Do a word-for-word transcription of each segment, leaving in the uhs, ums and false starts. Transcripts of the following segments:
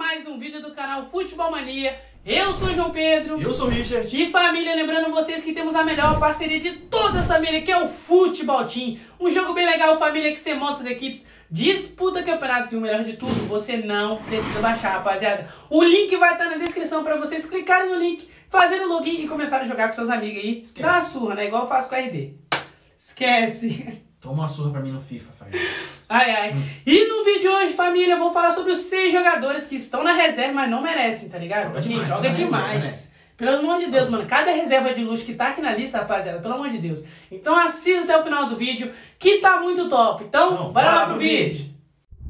mais um vídeo do canal Futebol Mania. Eu sou o João Pedro. Eu sou o Richard. E família, lembrando vocês que temos a melhor parceria de toda a família, que é o Futebol Team. Um jogo bem legal, família, que você mostra as equipes, disputa campeonatos e o melhor de tudo, você não precisa baixar, rapaziada. O link vai estar na descrição para vocês clicarem no link, fazerem o login e começarem a jogar com seus amigos aí. Esquece. Dá uma surra, né? Igual eu faço com a R D. Esquece. Toma uma surra pra mim no FIFA, família. Ai, ai. Hum. E no vídeo de hoje, família, eu vou falar sobre os seis jogadores que estão na reserva, mas não merecem, tá ligado? Joga Porque demais, joga demais. Reserva, né? Pelo amor de Deus, mano. Cada reserva de luxo que tá aqui na lista, rapaziada, pelo amor de Deus. Então assista até o final do vídeo, que tá muito top. Então, Não, bora lá pro pro vídeo. vídeo.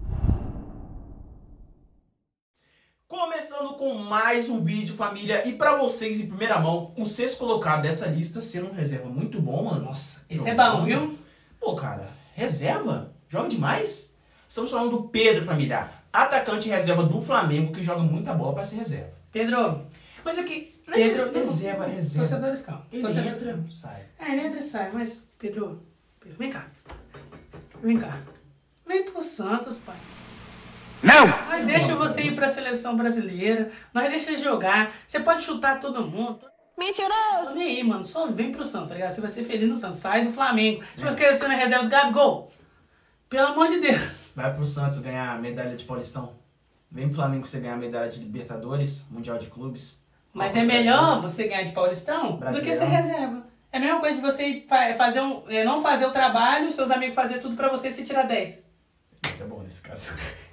Começando com mais um vídeo, família. E pra vocês, em primeira mão, o sexto colocado dessa lista, sendo um reserva muito bom, mano. Nossa, esse é bom, viu? Pô, cara, reserva? Joga demais? Estamos falando do Pedro, família. Atacante reserva do Flamengo, que joga muita bola pra ser reserva. Pedro. Mas aqui, não é Pedro, reserva, reserva. Torcedores, calma. Ele Torcedor... entra, sai. É, ele entra e sai, mas, Pedro, Pedro, vem cá. Vem cá. Vem pro Santos, pai. Não! Nós deixa você ir pra seleção brasileira, nós deixa ele jogar, você pode chutar todo mundo. Mentiroso! Tô nem aí, mano, só vem pro Santos, tá ligado? Você vai ser feliz no Santos, sai do Flamengo. Se você quer ser na reserva do Gabigol, pelo amor de Deus. Vai pro Santos ganhar a medalha de Paulistão. Vem pro Flamengo você ganhar a medalha de Libertadores, Mundial de Clubes. Mas é melhor você ganhar de Paulistão do que ser reserva. É a mesma coisa de você fazer um, não fazer o trabalho, seus amigos fazer tudo pra você e você tirar dez. Isso é bom nesse caso.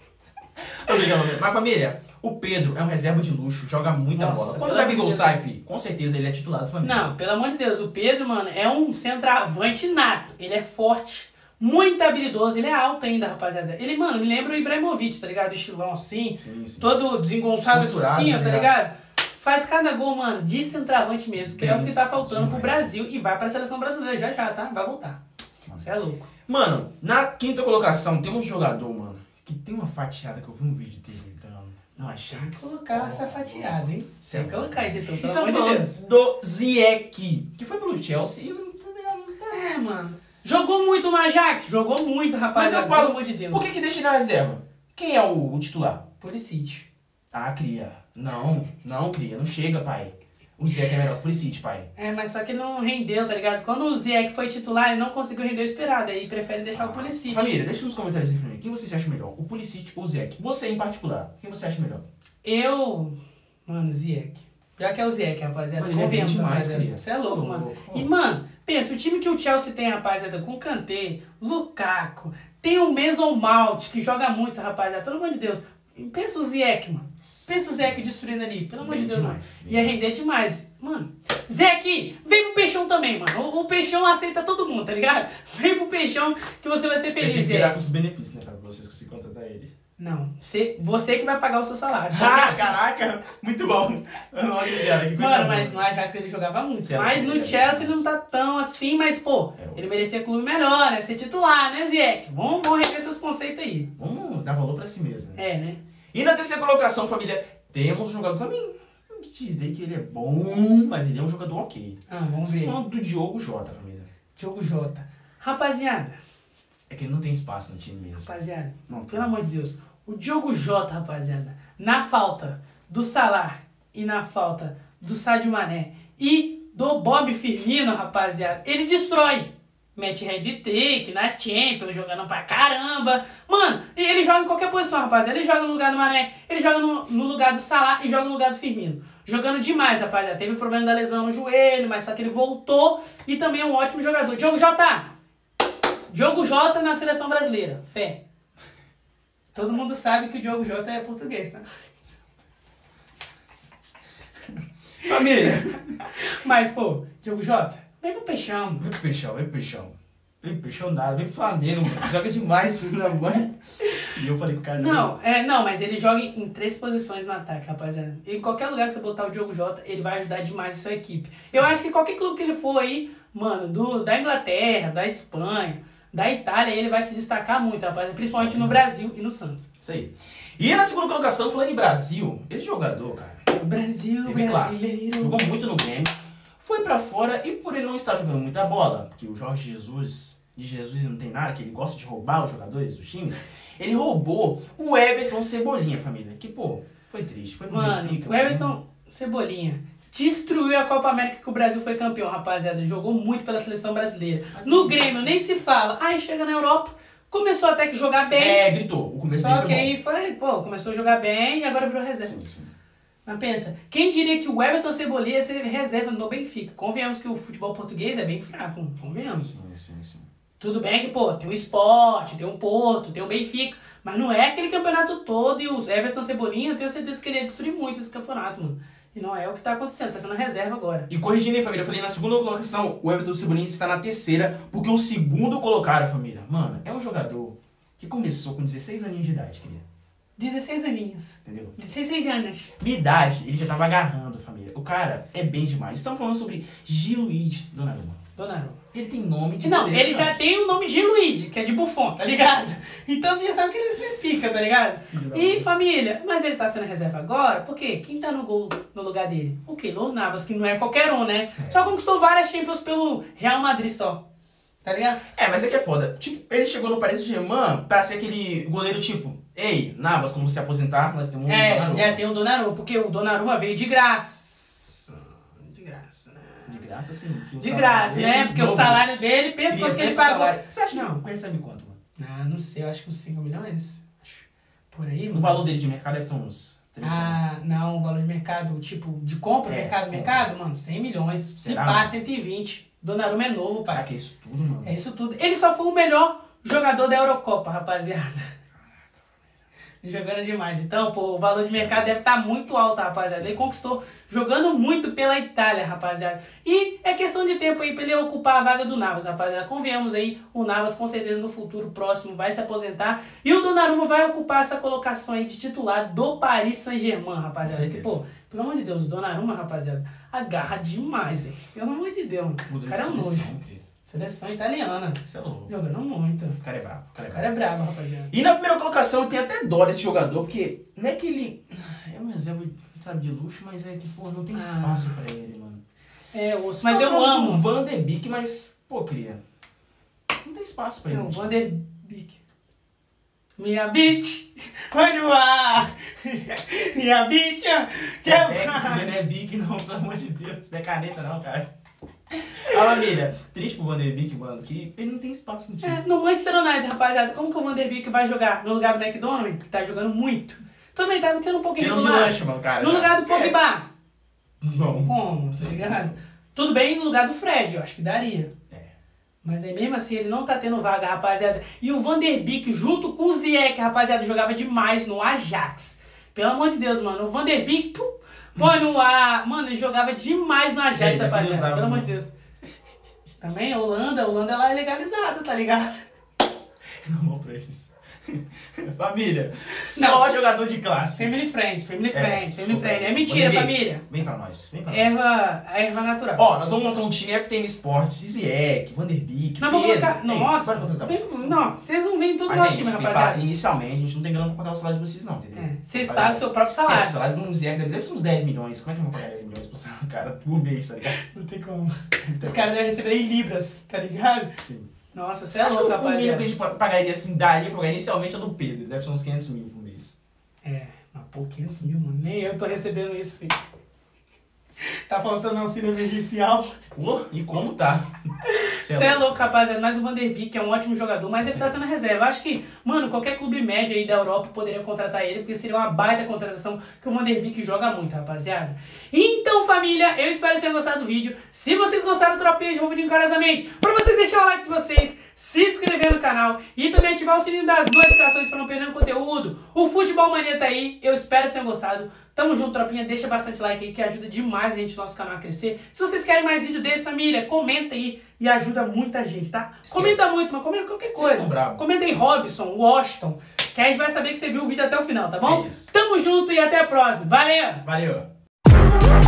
Mas família, o Pedro é um reserva de luxo, joga muita Nossa, bola. Quando o pelo Gabigol amor de sai, filho, com certeza ele é titular do Flamengo. Não, pelo amor de Deus, o Pedro, mano, é um centroavante nato. Ele é forte, muito habilidoso, ele é alto ainda, rapaziada. Ele, mano, me lembra o Ibrahimovic, tá ligado? Estilão assim, sim, sim. todo desengonçado Costurado, assim, tá tá ligado? ligado? Faz cada gol, mano, de centroavante mesmo, que é o que tá faltando demais. pro Brasil e vai pra seleção brasileira já já, tá? Vai voltar. Você é louco. Mano, na quinta colocação temos um jogador, mano, que tem uma fatiada que eu vi um vídeo dele dando. Não, achei que... Colocar essa fatiada, hein? Você Certo. colocar, editor, pelo Isso é amor de Deus. do Ziyech, que foi pelo Chelsea e não tá ligado, não tá... É, mano. Jogou muito no Ajax, jogou muito, Mas rapaziada, eu falo, pelo amor de Deus. por que que deixa ele na reserva? Quem é o, o titular? Pulisic. Ah, cria. Não, não, cria. Não chega, pai. O Ziyech é melhor que o Pulisic, pai. É, mas só que não rendeu, tá ligado? Quando o Ziyech foi titular, ele não conseguiu render o esperado, aí prefere deixar Ah, o Pulisic. Família, deixa nos comentários aí pra mim. Quem você acha melhor? O Pulisic ou o Ziyech? Você em particular. Quem você acha melhor? Eu... Mano, Ziyech. Pior que é o Ziyech, rapaziada. Mano, ele é Convenhamos, bem demais, rapaziada. querido. Você é louco, Ô, mano. louco. E, mano, pensa, o time que o Chelsea tem, rapaziada, com Kanté, Lukaku, tem o Mason Mount, que joga muito, rapaziada. Pelo amor de Deus. Pensa o Ziyech, mano. Pensa o Ziyech destruindo ali. Pelo amor Bem de Deus, demais, mano. bem Ia render demais. Mano, Ziyech, vem pro Peixão também, mano. O, o Peixão aceita todo mundo, tá ligado? Vem pro Peixão que você vai ser Tem feliz, que virar Ziyech. com os benefícios, né? Pra vocês conseguirem contratar ele. Não, você, você que vai pagar o seu salário. Ah, caraca! Muito bom! Nossa senhora, que coisa Mano, boa. mas no Ajax ele jogava muito. Certo, Mas no é, Chelsea é, ele não tá tão assim, mas pô, É, ele merecia clube melhor, né? Ser titular, né, Ziyech? Vamos, vamos rever seus conceitos aí. Vamos dar valor pra si mesmo, né? É, né? E na terceira colocação, família, temos um jogador também. Não dizer que ele é bom, mas ele é um jogador ok. Ah, vamos ver. Falando do Diogo Jota, família. Diogo Jota. Rapaziada, É que ele não tem espaço no time mesmo. rapaziada, Não tem. pelo amor de Deus. O Diogo Jota, rapaziada, na falta do Salah e na falta do Sadio Mané e do Bob Firmino, rapaziada, ele destrói. Mete head-trick na Champions, jogando pra caramba. Mano, e ele joga em qualquer posição, rapaziada. Ele joga no lugar do Mané, ele joga no, no lugar do Salah e joga no lugar do Firmino. Jogando demais, rapaziada. Teve problema da lesão no joelho, mas só que ele voltou e também é um ótimo jogador. Diogo Jota! Diogo Jota na seleção brasileira. Fé. Todo mundo sabe que o Diogo Jota é português, tá? Família! Mas, pô, Diogo Jota, vem pro Peixão. Vem pro Peixão, vem pro Peixão. Vem pro Peixão nada, vem pro Flamengo, mano. Joga demais na mãe. E eu falei com o cara... Não, é, não, mas ele joga em três posições no ataque, rapaziada. Em qualquer lugar que você botar o Diogo Jota, ele vai ajudar demais a sua equipe. Eu acho que qualquer clube que ele for aí, mano, do, da Inglaterra, da Espanha, da Itália, ele vai se destacar muito, rapaziada. Principalmente no Brasil e no Santos. Isso aí. E na segunda colocação, falando em Brasil, esse jogador, cara... O Brasil, Teve classe. brasileiro. Jogou muito no Grêmio. Foi pra fora e por ele não estar jogando muita bola, porque o Jorge Jesus... De Jesus não tem nada, que ele gosta de roubar os jogadores dos times. Ele roubou o Everton Cebolinha, família. Que, pô, Foi triste. Foi pro Mano, Benfica, o Everton Cebolinha destruiu a Copa América que o Brasil foi campeão, rapaziada. Jogou muito pela seleção brasileira. Mas No não- Grêmio nem se fala. Aí chega na Europa, começou até que jogar bem. É, gritou. O começo Só dele que foi aí foi, pô, começou a jogar bem e agora virou bom. reserva. Sim, sim. Mas pensa, quem diria que o Everton Cebolinha ia ser reserva no Benfica? Convenhamos que o futebol português é bem fraco, convenhamos. Sim, sim, sim. Tudo bem que, pô, tem o Sport, tem o Porto, tem o Benfica, mas não é aquele campeonato todo e os Everton Cebolinha, eu tenho certeza que ele ia destruir muito esse campeonato, mano. E não é o que tá acontecendo, tá sendo na reserva agora. E corrigindo aí, família, eu falei na segunda colocação, o Everton Cebolinha está na terceira, porque o segundo colocado, família, mano, é um jogador que começou com dezesseis aninhos de idade, queria. dezesseis aninhos. Entendeu? dezesseis anos. Minha idade, ele já tava agarrando, família. O cara é bem demais. Estamos falando sobre Gianluigi Donnarumma. Donnarumma. Ele tem nome de Não, poder, ele já cara. tem o nome de Luigi, que é de Buffon, tá ligado? Então você já sabe que ele sempre pica, tá ligado? Filho da E mãe. família, mas ele tá sendo reserva agora, por quê? Quem tá no gol no lugar dele? O Keylor Navas, que não é qualquer um, né? É. Só conquistou várias Champions pelo Real Madrid só. Tá ligado? É, mas é que é foda. Tipo, ele chegou no Paris Saint-Germain pra ser aquele goleiro tipo, ei, Navas, quando você aposentar, nós temos um É, Donnarumma. já tem o Donnarumma, porque o Donnarumma veio de graça. De graça, né? De graça, sim. que o De salário graça, dele né? é Porque o novo. salário dele, pensa Queria quanto que ver ele esse pagou. salário. Você acha que Não. recebe quanto, mano? Ah, não sei, eu acho que uns cinco milhões. Acho. Por aí, O mano. valor dele de mercado deve ter uns trinta. Ah, não, o valor de mercado, tipo, de compra, É, mercado, compra. mercado, mano, cem milhões. Se Será, pá, mano? cento e vinte. Donnarumma é novo, pai. Caraca, é isso tudo, mano. É isso tudo. Ele só foi o melhor jogador da Eurocopa, rapaziada. Jogando demais. Então, pô, o valor de mercado deve estar muito alto, rapaziada. Sim. Ele conquistou jogando muito pela Itália, rapaziada. E é questão de tempo aí pra ele ocupar a vaga do Navas, rapaziada. Convenhamos aí, o Navas com certeza no futuro próximo vai se aposentar. E o Donnarumma vai ocupar essa colocação aí de titular do Paris Saint-Germain, rapaziada. Com Que, certeza. pô, pelo amor de Deus, o Donnarumma, rapaziada, agarra demais, hein. Pelo amor de Deus, mano. Muda O cara é de um seleção, nojo. querido. Seleção italiana. Isso é louco. Jogando muito. O cara é brabo. O cara é O brabo. cara é brabo, rapaziada. E na primeira colocação eu tenho até dó desse jogador, porque não é que ele é um reserva, sabe, de luxo, mas é que, pô, não tem Ah. espaço pra ele, mano. É, osso, mas Você tá eu falando do amo. Van de Beek, mas, pô, cria, não tem espaço pra ele. Não, Van der Beek. Minha bitch vai no ar. Minha bitch quer Não é Beek, não, pelo amor de Deus. Não é caneta, não, cara. A família, triste pro Van de Beek, mano, que ele não tem espaço no time. É, no Manchester United, rapaziada, como que o Van der Beek vai jogar no lugar do McDonald, que tá jogando muito? Também tá sendo um pouquinho Pelo de irregular. lanche, mano, cara. No lugar do Esquece. Pogba. Não. Como, tá ligado? Tudo bem no lugar do Fred, eu acho que daria. É. Mas aí mesmo assim ele não tá tendo vaga, rapaziada. E o Van der Beek junto com o Ziyech, rapaziada, jogava demais no Ajax. Pelo amor de Deus, mano. O Van der Beek, pum, põe no ar. Mano, ele jogava demais no Ajax, Ele rapaziada. usava, Pelo amor né? de Deus. Também a Holanda, a Holanda ela é legalizada, tá ligado? É normal pra eles. Família, só jogador de classe. Family friends, family É, friends, family desculpa. friends. É mentira, Van der Beek, família. Vem pra nós, vem pra nós. Erva, a erva natural. Ó, nós vamos montar um time F T N Sports, Ziyech, Van der Beek, Não, vamos Pedro. colocar. Ei, Nossa, bora contratar vem- vocês. não, vocês não vêm tudo no Mas nosso é time, isso, rapaziada. inicialmente a gente não tem grana pra pagar o salário de vocês não, entendeu? É, vocês Pagar- pagam o seu próprio É, o salário. salário de um Ziyech deve ser uns dez milhões. Como é que eu vou pagar dez milhões pro salário, cara, por mês, tá ligado? Não tem como. Então, Os caras devem receber em libras, tá ligado? sim. Nossa, você é Acho que louco, o mínimo rapaziada. que a gente pagaria, assim, daria pra pagar inicialmente é do Pedro. Deve ser uns quinhentos mil por mês. É, mas pô, quinhentos mil, mano. Nem eu tô recebendo isso, filho. Tá faltando auxílio emergencial. Pô, e como tá? Você é louco, rapaziada. Mas o Van der Beek é um ótimo jogador, mas ele tá sendo reserva. Acho que, mano, qualquer clube médio aí da Europa poderia contratar ele, porque seria uma baita contratação, que o Van der Beek joga muito, rapaziada. Então, família, eu espero que vocês tenham gostado do vídeo. Se vocês gostaram do Tropinha, eu vou pedir encarecidamente pra vocês deixarem o like de vocês, se inscrever no canal e também ativar o sininho das notificações pra não perder o conteúdo. O Futebol Mania tá aí, eu espero que vocês tenham gostado. Tamo junto, tropinha, deixa bastante like aí que ajuda demais a gente, o nosso canal a crescer. Se vocês querem mais vídeo desse, família, comenta aí e ajuda muita gente, tá? Esquece. Comenta muito, mas comenta qualquer Vocês coisa. são bravos. Comenta aí Robson, Washington, que a gente vai saber que você viu o vídeo até o final, tá bom? É isso. Tamo junto e até a próxima. Valeu! Valeu!